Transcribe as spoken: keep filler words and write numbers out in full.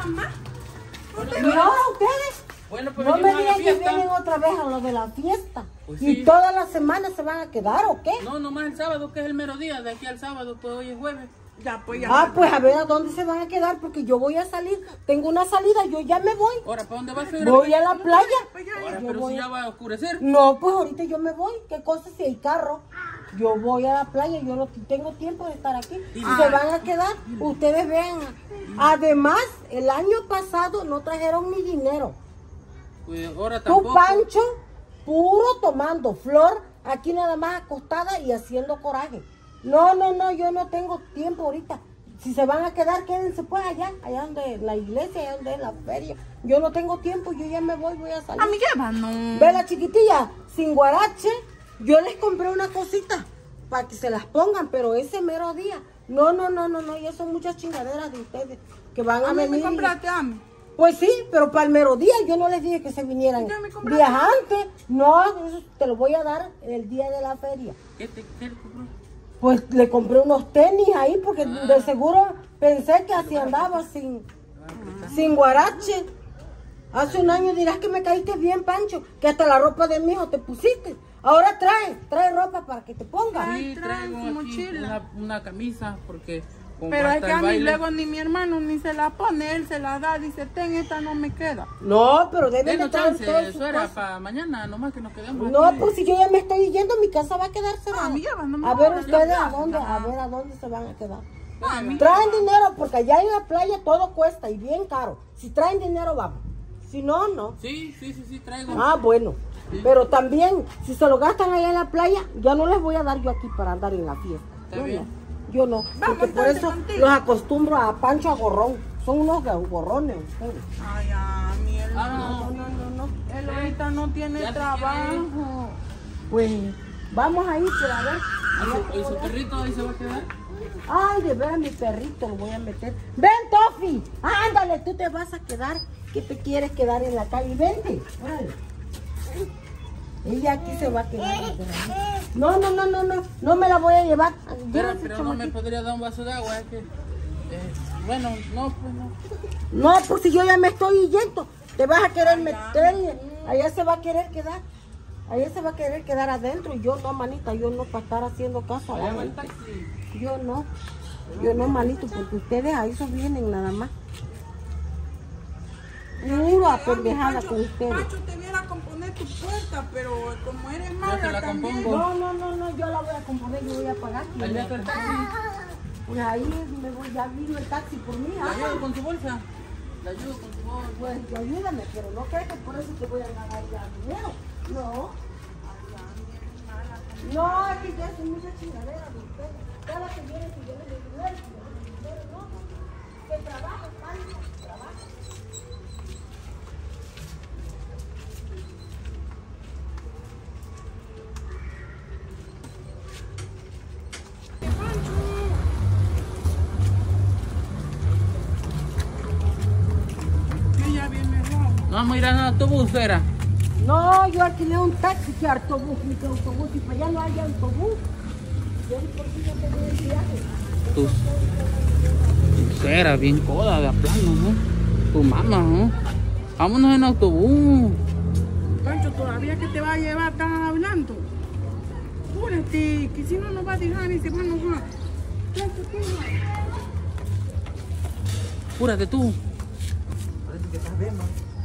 mamá. ¿Y ahora ustedes? Bueno, pues no me venimos a la digan que fiesta. vienen otra vez a lo de la fiesta. Pues ¿Y sí. todas las semanas se van a quedar o qué? No, nomás el sábado, que es el mero día, de aquí al sábado, pues hoy es jueves. Ya, pues ya. Ah, pues a ver a dónde se van a quedar, porque yo voy a salir. Tengo una salida, yo ya me voy. Ahora, ¿para dónde vas, suegra? Voy a la playa. Pues ya, Ahora, Yo pero voy si a- ya va a oscurecer. No, pues ahorita yo me voy. ¿Qué cosa si hay carro? Yo voy a la playa, yo no tengo tiempo de estar aquí. Si se van a quedar, ustedes vean. Además, el año pasado no trajeron ni dinero. Pues ahora Tú, tampoco. Pancho, puro tomando flor, aquí nada más acostada y haciendo coraje. No, no, no, yo no tengo tiempo ahorita. Si se van a quedar, quédense pues allá, allá donde la iglesia, allá donde es la feria. Yo no tengo tiempo, yo ya me voy, voy a salir. A mí lleva, no. Ve la chiquitilla, sin guarache, yo les compré una cosita para que se las pongan, pero ese mero día. No, no, no, no, no, ya son muchas chingaderas de ustedes que van a, A mí venir. me y- compraste a mí. Pues sí, pero para el mero día yo no les dije que se vinieran Ya me compraste. días antes. No, eso te lo voy a dar el día de la feria. ¿Qué te, qué le compró? Pues le compré unos tenis ahí porque de seguro pensé que así andaba sin, sin guarache. Hace un año dirás que me caíste bien, Pancho, que hasta la ropa de mi hijo te pusiste. Ahora trae, trae ropa para que te pongas. Ay, Sí, trae traigo su aquí mochila. una, una camisa, porque como Pero es hasta que el a mí baile- luego ni mi hermano ni se la pone, él se la da, dice, ten, esta no me queda. No, pero deben de Denos traer chance, todo su suegra, cosa. para mañana, nomás que nos quedemos No, aquí. pues si yo ya me estoy yendo, mi casa va a quedar cerrada. Ah, mi lleva, no me A voy ver a ustedes llevar. a dónde, a Ajá. ver a dónde se van a quedar. A mí Traen dinero porque allá en la playa todo cuesta y bien caro. Si traen dinero vamos. Si no, no. Sí, sí, sí, sí, traigo. Ah, bueno. Pero también, si se lo gastan allá en la playa, ya no les voy a dar yo aquí para andar en la fiesta. Está Yo bien. no. Yo no. Vamos, Porque por entonces, eso contigo. los acostumbro a Pancho a gorrón. Son unos gorrones ustedes. Ay, a mí él Ah, no. No, no, no, no. Él ahorita no tiene Ya se trabajo. Pues vamos a ir, pero a ver. ¿Y su perrito ahí se va a quedar? Ay, de veras mi perrito lo voy a meter. Ven, Tofi. Ándale, tú te vas a quedar. ¿Qué te quieres quedar en la calle? Vente. Órale. Ella aquí se va a quedar. No, no, no, no, no. No me la voy a llevar. Pero, Llévese, pero no me chamaquito. podría dar un vaso de agua, es que... eh, bueno, no, pues no. No, pues si yo ya me estoy yendo. Te vas a querer meter. y allá se va a querer quedar. Allá se va a querer quedar adentro. Y yo no, manita. Yo no para estar haciendo caso a la Allá va el gente. taxi. Yo no. Yo no, manito, porque ustedes a eso vienen nada más. Pura pendejada con ustedes. Pancho te viera componer tu puerta, pero como eres Yo te mala la también. compongo. No, no, no, no, yo la voy a componer, yo voy a pagar. Allá está el taxi. Pues ahí me voy, ya vino el taxi por mí. ¿La ah. ayudo con su bolsa? ¿La ayudo con su bolsa? Pues yo ayúdame, pero no crees que por eso te voy a ganar ya dinero. No. No, es que ya son muchas chingaderas de ustedes. Cada que viene, que viene de dinero, que viene de dinero, no. Que trabaja, Pancho, trabaja. Ella viene rojo. No vamos a ir al autobús, suegra. No, yo alquilé un taxi, que autobús, ni que autobús, y para allá no hay autobús. Yo ni por qué no tengo el viaje. Tu, tu suegra bien coda de a plano, ¿no? Tu mamá, ¿no? Vámonos en autobús. Pancho, todavía que te va a llevar, estás hablando. Apúrate, que si no nos va a dejar y se va a enojar. Pancho, Apúrate tú. Parece que estás bien, ¿no?